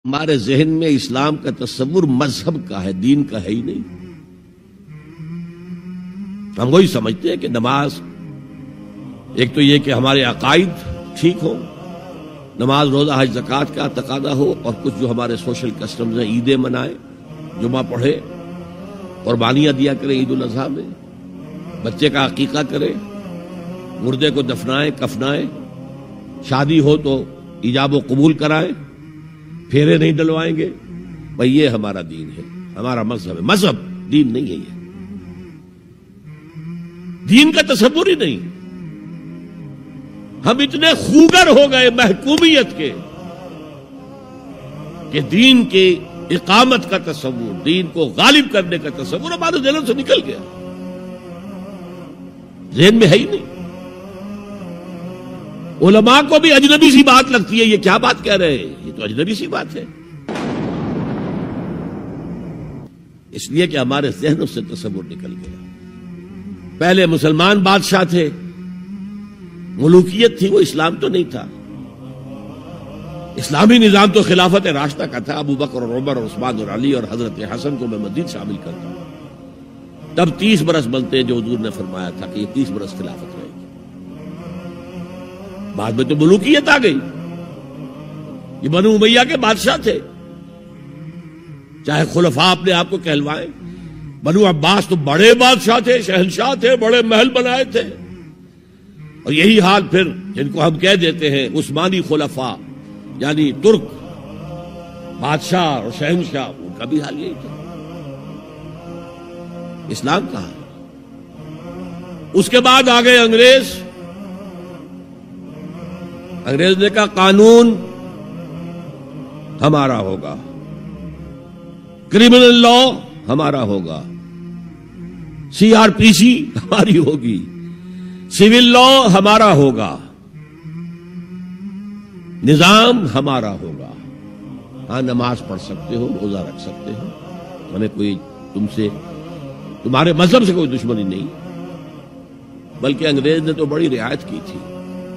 ہمارے ذہن میں اسلام کا تصور مذہب کا ہے، دین کا ہے ہی نہیں۔ ہم وہی سمجھتے ہیں کہ نماز، ایک تو یہ کہ ہمارے عقائد ٹھیک ہو، نماز روزہ حج زکوٰۃ کا تقاضا ہو، اور کچھ جو ہمارے سوشل کسٹمز ہیں، عیدیں منائے، جمعہ پڑھے، قربانیاں دیا کرے عید الاضحیٰ میں، بچے کا عقیقہ کرے، مردے کو دفنائیں کفنائیں، شادی ہو تو ایجاب و قبول کرائیں، پھیرے نہیں ڈلوائیں گے۔ بھئی یہ ہمارا دین ہے، ہمارا مذہب ہے۔ مذہب دین نہیں ہے، یہ دین کا تصور ہی نہیں۔ ہم اتنے خوگر ہو گئے محکومیت کے کہ دین کی اقامت کا تصور، دین کو غالب کرنے کا تصور ہمارے ذہنوں سے نکل گیا، ذہن میں ہے ہی نہیں۔ علماء کو بھی اجنبی سی بات لگتی ہے، یہ کیا بات کہہ رہے ہیں، یہ تو اجنبی سی بات ہے، اس لیے کہ ہمارے ذہنوں سے تصور نکل گیا۔ پہلے مسلمان بادشاہ تھے، ملوکیت تھی، وہ اسلام تو نہیں تھا۔ اسلامی نظام تو خلافت راشدہ کا تھا، ابو بکر اور عمر اور عثمان اور علی اور حضرت حسن کو میں مزید شامل کرتا ہوں۔ تب 30 برس بنتے ہیں جو حضور نے فرمایا تھا کہ یہ 30 برس خلافت رہے گی۔ بعد میں تو ملوکیت آ گئی، یہ بنو امیہ کے بادشاہ تھے، چاہے خلفاء اپنے آپ کو کہلوائیں۔ بنو عباس تو بڑے بادشاہ تھے، شہنشاہ تھے، بڑے محل بنائے تھے، اور یہی حال پھر جن کو ہم کہہ دیتے ہیں عثمانی خلفاء، یعنی ترک بادشاہ اور شہنشاہ، ان کا بھی حال یہی تھا۔ اسلام کہاں؟ اس کے بعد آ گئے انگریز۔ انگریز نے کہا قانون ہمارا ہوگا، کرمنل لا ہمارا ہوگا، CRPC ہماری ہوگی، سول لا ہمارا ہوگا، نظام ہمارا ہوگا۔ ہاں نماز پڑھ سکتے ہو، روزہ رکھ سکتے ہو، ہمیں کوئی تمہارے مذہب سے کوئی دشمنی نہیں، بلکہ انگریز نے تو بڑی رعایت کی تھی۔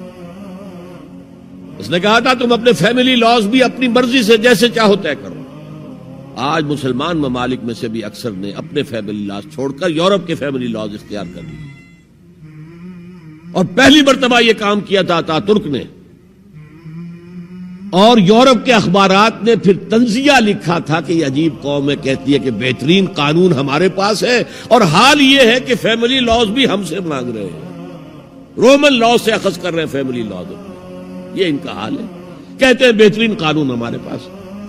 اس نے کہا تھا تم اپنے فیملی لاز بھی اپنی مرضی سے جیسے چاہو طے کرو۔ آج مسلمان ممالک میں سے بھی اکثر نے اپنے فیملی لاز چھوڑ کر یورپ کے فیملی لاز اختیار کر لیے، اور پہلی مرتبہ یہ کام کیا تھا ترک نے، اور یورپ کے اخبارات نے پھر تنزیہ لکھا تھا کہ یہ عجیب قوم ہے، کہتی ہے کہ بہترین قانون ہمارے پاس ہے، اور حال یہ ہے کہ فیملی لاز بھی ہم سے مانگ رہے ہیں، رومن لا سے اخذ کر رہے ہیں فیملی لاز، یہ ان کا حال ہے، کہتے ہیں بہترین قانون ہمارے پاس۔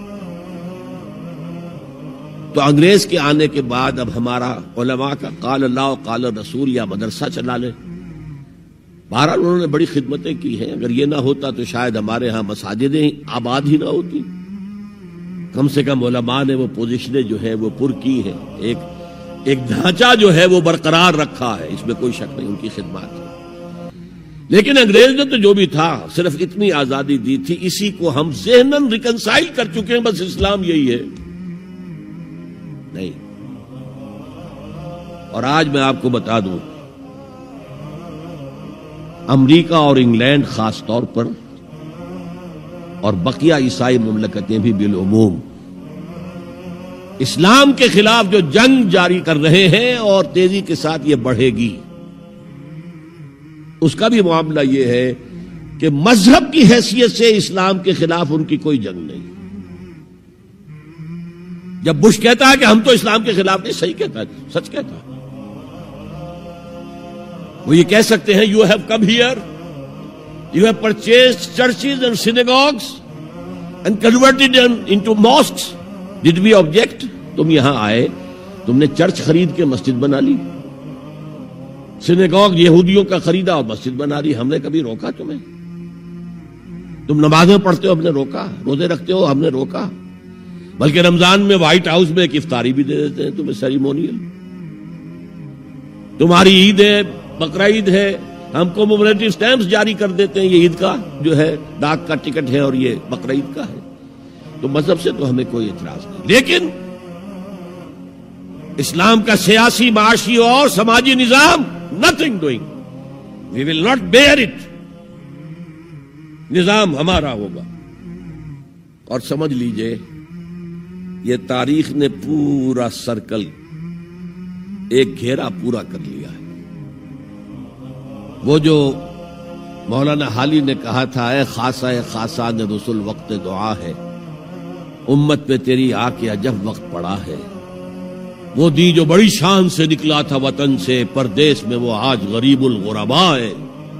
تو انگریز کے آنے کے بعد اب ہمارا علماء کا قال اللہ و قال رسول یا مدرسہ چلا لیں۔ بہرحال انہوں نے بڑی خدمتیں کی ہیں، اگر یہ نہ ہوتا تو شاید ہمارے ہاں مساجدیں آباد ہی نہ ہوتی۔ کم سے کم علماء نے وہ پوزیشنیں جو ہے وہ پر کی ہیں، ایک ڈھانچہ جو ہے وہ برقرار رکھا ہے، اس میں کوئی شک نہیں، ان کی خدمات ہے۔ لیکن انگریز نے تو جو بھی تھا صرف اتنی آزادی دی تھی، اسی کو ہم ذہناً ریکنسائل کر چکے ہیں، بس اسلام یہی ہے نہیں۔ اور آج میں آپ کو بتا دوں، امریکہ اور انگلینڈ خاص طور پر، اور بقیہ عیسائی مملکتیں بھی بالعموم، اسلام کے خلاف جو جنگ جاری کر رہے ہیں، اور تیزی کے ساتھ یہ بڑھے گی، اس کا بھی معاملہ یہ ہے کہ مذہب کی حیثیت سے اسلام کے خلاف ان کی کوئی جنگ نہیں۔ جب بش کہتا ہے کہ ہم تو اسلام کے خلاف نہیں، صحیح کہتا ہے، سچ کہتا ہے، وہ یہ کہہ سکتے ہیں you have come here, you have purchased churches and synagogues and converted into mosques, did we object? تم یہاں آئے، تم نے چرچ خرید کے مسجد بنا لی، سینیگوگ یہودیوں کا خریدا اور مسجد بنا لی، ہم نے کبھی روکا تمہیں؟ تم نمازیں پڑھتے ہو، ہم نے روکا؟ روزے رکھتے ہو، ہم نے روکا؟ بلکہ رمضان میں وائٹ ہاؤس میں ایک افطاری بھی دے دیتے ہیں تمہیں، سیریمونیل۔ تمہاری عید ہے، بقرہ عید ہے، ہم کو کومیموریٹو سٹیمپس جاری کر دیتے ہیں، یہ عید کا جو ہے ڈاک کا ٹکٹ ہے اور یہ بقرہ عید کا ہے۔ تو مذہب سے تو ہمیں کوئی اعتراض نہیں، لیکن اسلام کا سیاسی، معاشی اور سماجی نظام nothing doing, we will not bear it، نظام ہمارا ہوگا، اور سمجھ لیجئے یہ تاریخ نے پورا سرکل ایک گھیرا پورا کر لیا ہے۔ وہ جو مولانا حالی نے کہا تھا، اے خاصہ خاصان رسول وقت دعا ہے، امت پہ تیری آ کے عجب وقت پڑا ہے۔ وہ دی جو بڑی شان سے نکلا تھا وطن سے، پردیس میں وہ آج غریب الغربا ہے۔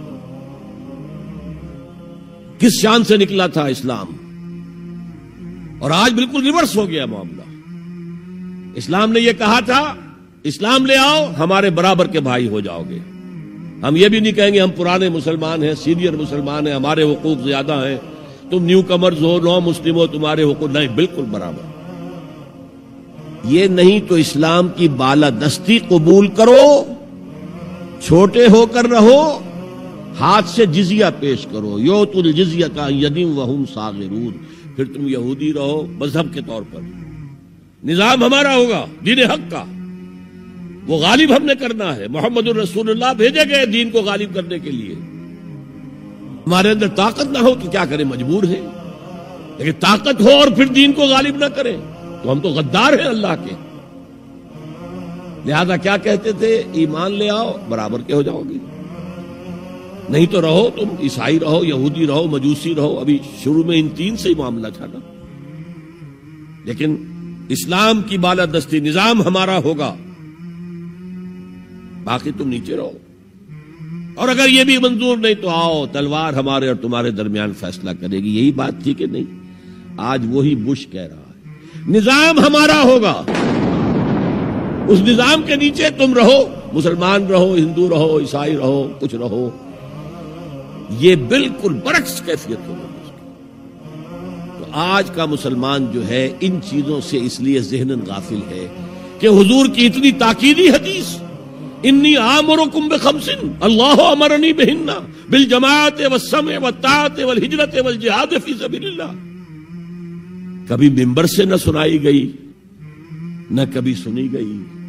کس شان سے نکلا تھا اسلام، اور آج بالکل ریورس ہو گیا معاملہ۔ اسلام نے یہ کہا تھا اسلام لے آؤ، ہمارے برابر کے بھائی ہو جاؤ گے۔ ہم یہ بھی نہیں کہیں گے ہم پرانے مسلمان ہیں، سینئر مسلمان ہیں، ہمارے حقوق زیادہ ہیں، تم نیو کمرز ہو، نو مسلم ہو، تمہارے حقوق نہیں، بالکل برابر۔ یہ نہیں تو اسلام کی بالادستی قبول کرو، چھوٹے ہو کر رہو، ہاتھ سے جزیہ پیش کرو، یؤتُ الجزیۃ عن یدٍ وہم صاغرون، پھر تم یہودی رہو مذہب کے طور پر، نظام ہمارا ہوگا دین حق کا، وہ غالب ہم نے کرنا ہے۔ محمد الرسول اللہ بھیجے گئے دین کو غالب کرنے کے لیے۔ ہمارے اندر طاقت نہ ہو تو کیا کریں، مجبور ہیں، لیکن طاقت ہو اور پھر دین کو غالب نہ کریں تو ہم تو غدار ہیں اللہ کے۔ لہذا کیا کہتے تھے، ایمان لے آؤ برابر کے ہو جاؤ گے، نہیں تو رہو تم عیسائی رہو، یہودی رہو، مجوسی رہو۔ ابھی شروع میں ان تین سے ہی معاملہ تھا نا، لیکن اسلام کی بالادستی نظام ہمارا ہوگا، باقی تم نیچے رہو، اور اگر یہ بھی منظور نہیں تو آؤ تلوار ہمارے اور تمہارے درمیان فیصلہ کرے گی۔ یہی بات تھی کہ نہیں؟ آج وہی بش کہہ رہا ہے نظام ہمارا ہوگا، اس نظام کے نیچے تم رہو، مسلمان رہو، ہندو رہو، عیسائی رہو، کچھ رہو۔ یہ بالکل برعکس کیفیت ہوگی۔ تو آج کا مسلمان جو ہے ان چیزوں سے اس لیے ذہناً غافل ہے کہ حضور کی اتنی تاکیدی حدیث، انی آمرکم بخمس اللہ امرنی بہن بالجماعت والسمع والطاعت والہجرت والجہاد فی سبیل اللہ، کبھی ممبر سے نہ سنائی گئی، نہ کبھی سنی گئی۔